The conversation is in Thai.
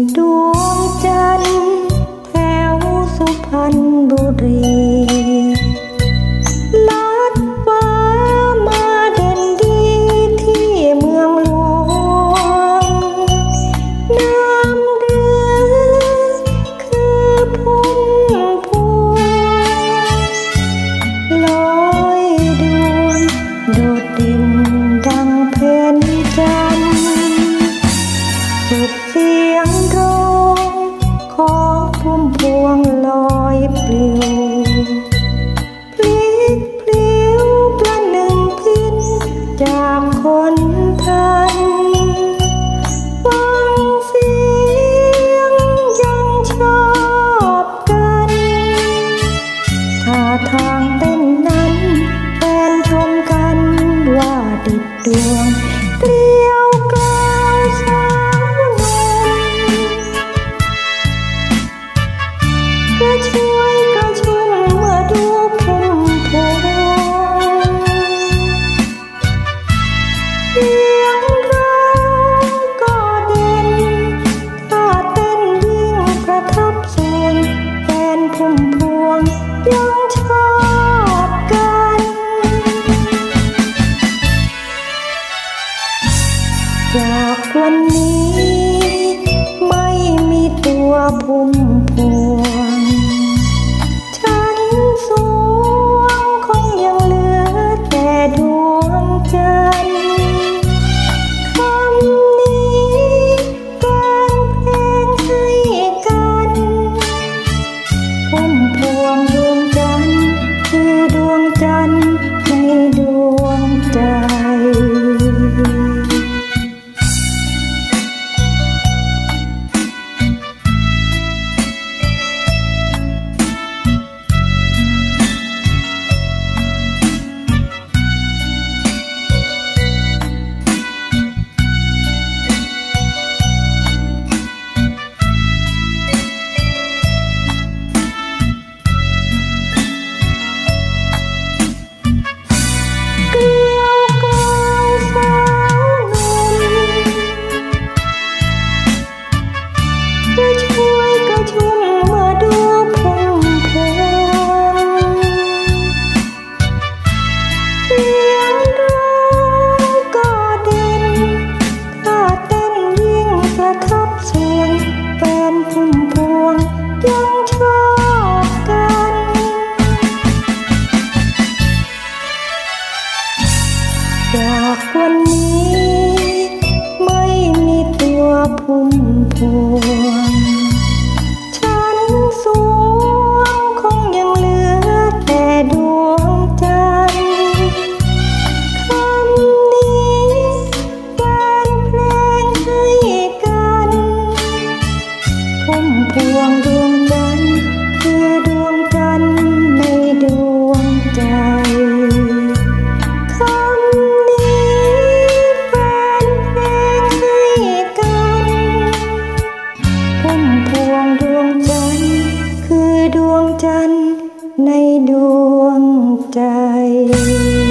ดวงจันทร์แถวสุพรรณบุรีลัดฟ้ามาเด่นดีที่เมืองหลวงน้ำเรือคือพุ่มพวงลอยดวงโดดเด่นดังเพ็ญจันทร์สุดเสียงร้องของพุ่มพวงลอยปลิวพลิกพลิ้วประหนึ่งพินจากคนทันฟังเสียงยังชอบกันท่าทางเต้นนั้นแฟนชมกันว่าดิดดวงเกลียวกลาวสาวหนุ่มก็ช่วยกระชุ่มเมื่อดูพุ่มพวงเสียงร้องก็เด่นท่าเต้นยิ่งประทับส่วนแฟนพุ่มพวงยังชอบกันจากวันนี้ไม่มีตัวพุ่มพวงฉันสวงคงยังเหลือแต่ดวงจันทร์คำนี้การเพลงให้กันพุ่มพวงดวงจันทร์คือดวงจันทร์ในดวงใจจากวันนี้ไม่มีตัวพุ่มพวงฉันสวงคงยังเหลือแต่ดวงจันทร์คำนี้แฟนเพลงให้กันพุ่มพวงดวงจันทร์คือดวงจันทร์ในดวงใจดวงจันทร์ในดวงใจ